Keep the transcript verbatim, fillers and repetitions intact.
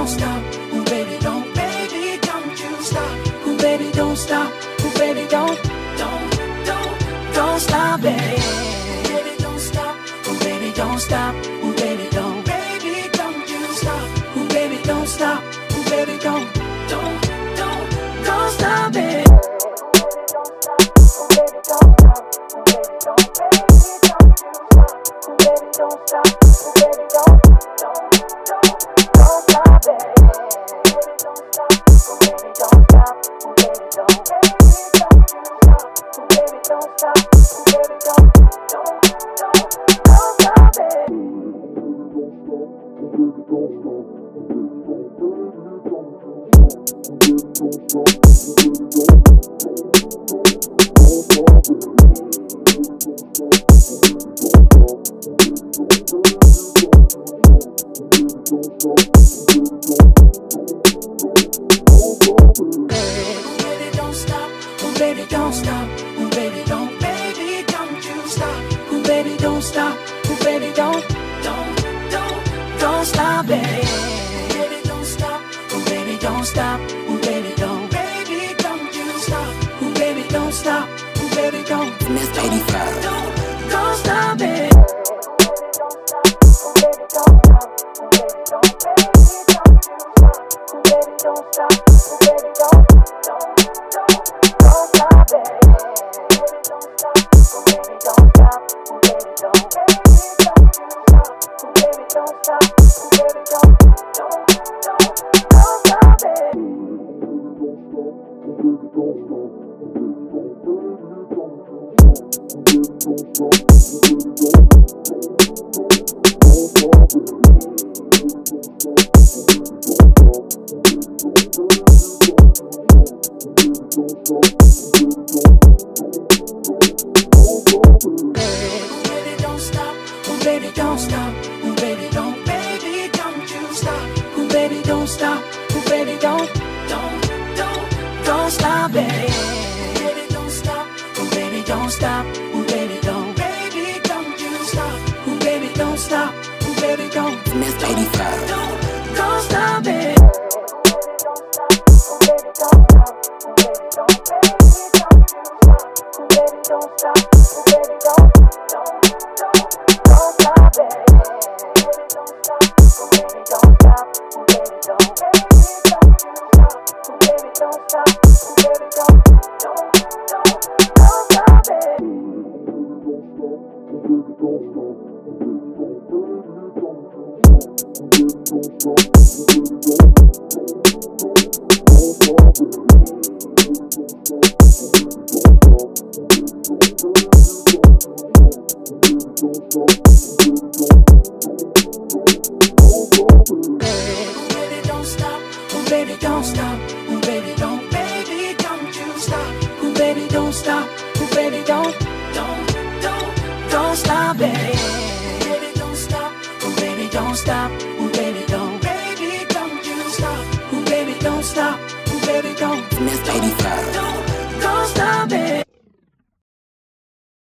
don't stop. Ooh, baby, don't, baby, don't you stop. Ooh, baby, don't stop. Ooh, baby, don't, don't, don't, don't stop, baby. Baby, don't stop. Ooh, baby, don't stop. Ooh, baby, don't, baby, don't you stop. Ooh, baby, don't stop. Ooh, baby, don't, don't, don't, don't stop, baby. Baby, don't stop. Ooh, baby, don't, baby, don't you stop. Ooh, baby, don't stop. Ooh, baby, don't, don't, don't, don't stop, baby. Baby, don't stop. Ooh, baby, don't stop. Ooh, baby, don't, baby, don't you stop. Ooh, baby, don't stop. Ooh, baby, don't, Smith eighty-five. don't, don't stop, baby. Baby, don't stop. Ooh, baby, don't, baby, don't you stop. Ooh, baby, don't stop. Ooh, baby, don't, don't, don't, don't stop, baby. Baby, don't stop. Ooh, baby, don't stop. Ooh, baby, don't, baby, don't you stop. Ooh, baby, don't stop. Ooh, baby, don't, Smith eighty-five. don't, don't stop, baby. Baby, don't stop. Ooh, baby, don't, baby, don't you stop. Ooh, baby, don't stop. Ooh, baby, don't, don't, don't, don't stop, baby. Baby, don't stop. Ooh, baby, don't stop.